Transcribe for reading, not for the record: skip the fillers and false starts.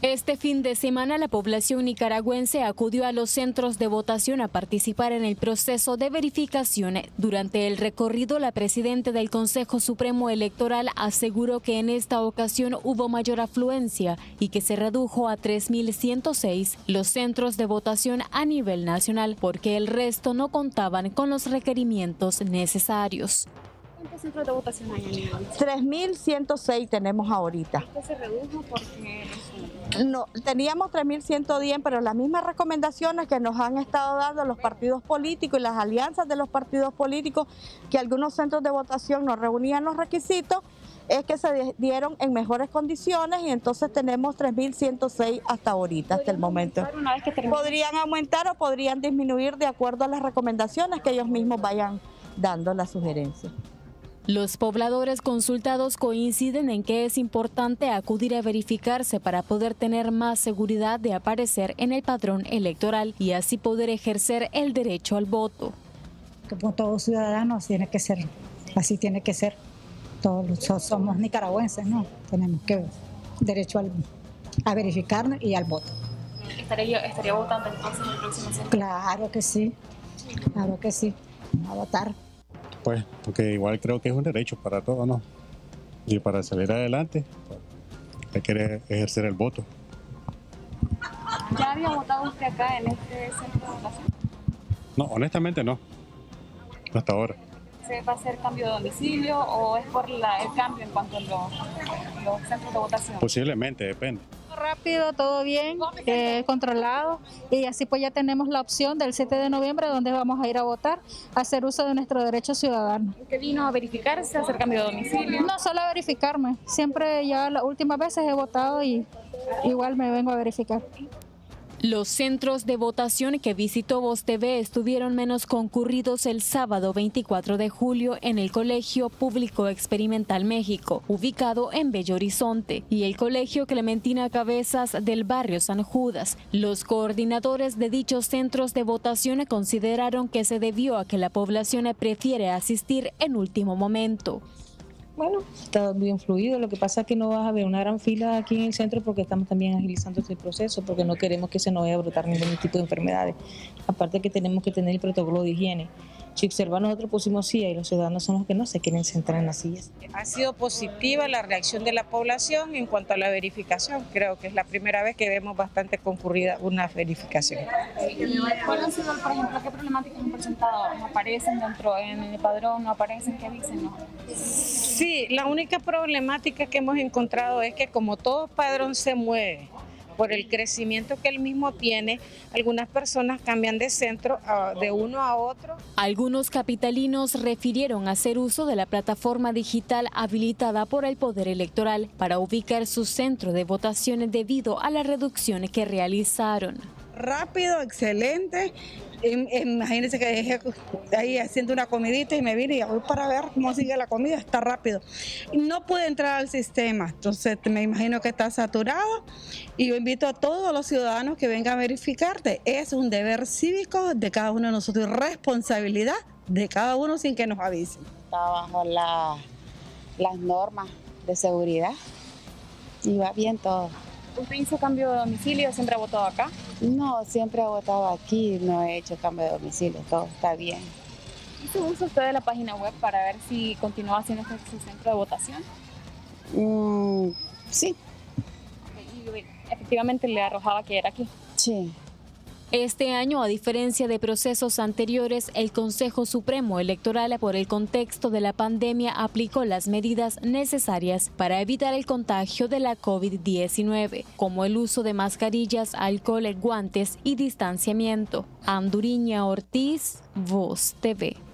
Este fin de semana la población nicaragüense acudió a los centros de votación a participar en el proceso de verificación. Durante el recorrido, la presidenta del Consejo Supremo Electoral aseguró que en esta ocasión hubo mayor afluencia y que se redujo a 3.106 los centros de votación a nivel nacional porque el resto no contaban con los requerimientos necesarios. ¿Cuántos centros de votación hay en el 3.106 tenemos ahorita. ¿Esto se redujo porque no, teníamos 3.110, pero las mismas recomendaciones que nos han estado dando los partidos políticos y las alianzas de los partidos políticos, que algunos centros de votación no reunían los requisitos, es que se dieron en mejores condiciones y entonces tenemos 3.106 hasta ahorita, hasta el momento. una vez que termine? Podrían aumentar o podrían disminuir de acuerdo a las recomendaciones que ellos mismos vayan dando las sugerencias. Los pobladores consultados coinciden en que es importante acudir a verificarse para poder tener más seguridad de aparecer en el padrón electoral y así poder ejercer el derecho al voto. Como todos ciudadanos tiene que ser, así tiene que ser. Todos somos nicaragüenses, ¿no? Tenemos que derecho a verificarnos y al voto. ¿Estaría votando entonces en el próximo centro? Claro que sí, a votar. Pues, porque igual creo que es un derecho para todos, ¿no? Y para salir adelante, pues, hay que ejercer el voto. ¿Ya había votado usted acá en este centro de votación? No, honestamente no, hasta ahora. ¿Se va a hacer cambio de domicilio o es por el cambio en cuanto a los centros de votación? Posiblemente, depende. Rápido, todo bien, controlado, y así pues ya tenemos la opción del 7 de noviembre donde vamos a ir a votar, a hacer uso de nuestro derecho ciudadano. ¿Usted vino a verificarse, a hacer cambio de domicilio? No, solo a verificarme, siempre ya las últimas veces he votado y igual me vengo a verificar. Los centros de votación que visitó Voz TV estuvieron menos concurridos el sábado 24 de julio en el Colegio Público Experimental México, ubicado en Bello Horizonte, y el Colegio Clementina Cabezas del barrio San Judas. Los coordinadores de dichos centros de votación consideraron que se debió a que la población prefiere asistir en último momento. Bueno, está bien fluido, lo que pasa es que no vas a ver una gran fila aquí en el centro porque estamos también agilizando este proceso, porque no queremos que se nos vaya a brotar ningún tipo de enfermedades. Aparte que tenemos que tener el protocolo de higiene. Si observan, nosotros pusimos silla y los ciudadanos son los que no se quieren sentar en las sillas. Ha sido positiva la reacción de la población en cuanto a la verificación. Creo que es la primera vez que vemos bastante concurrida una verificación. ¿Cuáles han sido, por ejemplo, qué problemáticas han presentado? ¿No aparecen dentro en el padrón? ¿No aparecen? ¿Qué dicen? ¿No? Sí, la única problemática que hemos encontrado es que como todo padrón se mueve por el crecimiento que él mismo tiene, algunas personas cambian de centro de uno a otro. Algunos capitalinos refirieron hacer uso de la plataforma digital habilitada por el Poder Electoral para ubicar su centro de votación debido a la reducción que realizaron. Rápido, excelente. Imagínense que dejé ahí haciendo una comidita y me vine y voy para ver cómo sigue la comida, está rápido. No pude entrar al sistema, entonces me imagino que está saturado y yo invito a todos los ciudadanos que vengan a verificarte. Es un deber cívico de cada uno de nosotros y responsabilidad de cada uno sin que nos avisen. Está bajo las normas de seguridad y va bien todo. ¿Usted hizo cambio de domicilio o siempre ha votado acá? No, siempre he votado aquí, no he hecho cambio de domicilio, todo está bien. ¿Hizo uso usted de la página web para ver si continúa haciendo su centro de votación? Sí. ¿Y efectivamente le arrojaba que era aquí? Sí. Este año, a diferencia de procesos anteriores, el Consejo Supremo Electoral, por el contexto de la pandemia, aplicó las medidas necesarias para evitar el contagio de la COVID-19, como el uso de mascarillas, alcohol, guantes y distanciamiento. Anduriña Ortiz, Voz TV.